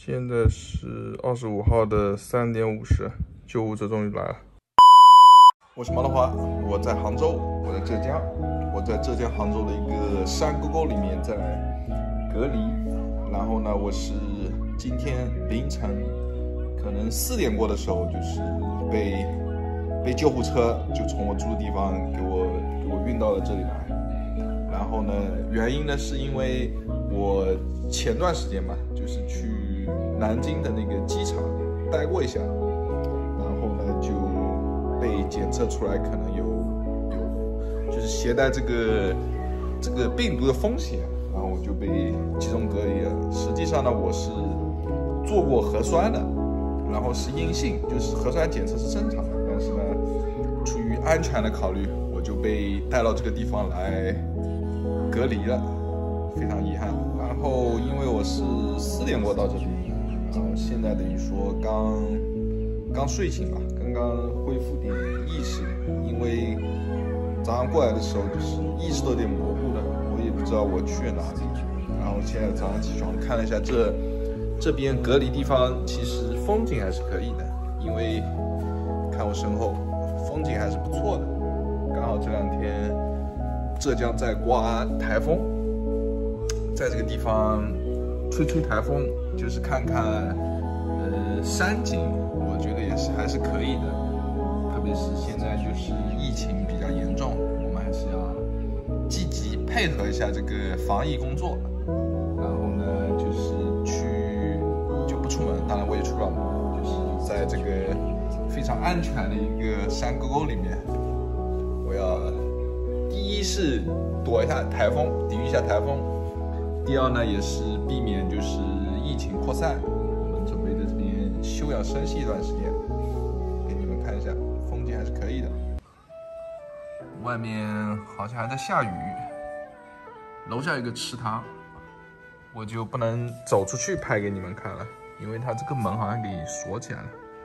现在是25号的3点50，救护车终于来了。我是毛德华，我在杭州，我在浙江，我在浙江杭州的一个山沟沟里面在隔离。然后呢，我是今天凌晨可能4点过的时候，就是被救护车就从我住的地方给我运到了这里来。然后呢，原因呢是因为我前段时间嘛，就是去南京的那个机场待过一下，然后呢就被检测出来可能有就是携带这个病毒的风险，然后我就被集中隔离了。实际上呢，我是做过核酸的，然后是阴性，就是核酸检测是正常的，但是呢，出于安全的考虑，我就被带到这个地方来隔离了，非常遗憾。然后因为我是4点过到这里，然后现在等于说刚睡醒吧，刚刚恢复点意识，因为早上过来的时候就是意识都有点模糊的，我也不知道我去了哪里。然后现在早上起床看了一下这边隔离地方，其实风景还是可以的，因为看我身后风景还是不错的。刚好这2天浙江在刮台风，在这个地方吹台风，就是看看山景，我觉得也是还是可以的。特别是现在就是疫情比较严重，我们还是要积极配合一下这个防疫工作。然后呢，就是就不出门，当然我也出不了门，就是在这个非常安全的一个山沟沟里面，我要第一是躲一下台风，抵御一下台风；第二呢，也是避免就是疫情扩散。我们准备在这边休养生息一段时间，给你们看一下，风景还是可以的。外面好像还在下雨，楼下有个池塘，我就不能走出去拍给你们看了，因为它这个门好像给锁起来了。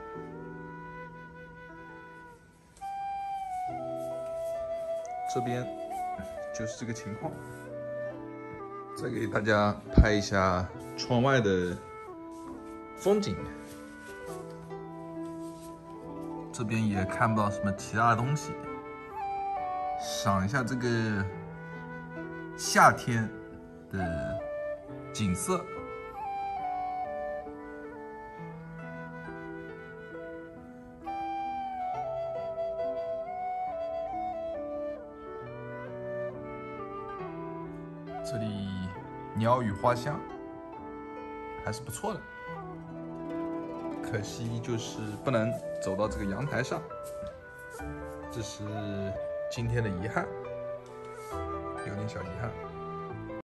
这边就是这个情况，再给大家拍一下窗外的风景。这边也看不到什么其他的东西，赏一下这个夏天的景色。这里鸟语花香，还是不错的。可惜就是不能走到这个阳台上，这是今天的遗憾，有点小遗憾。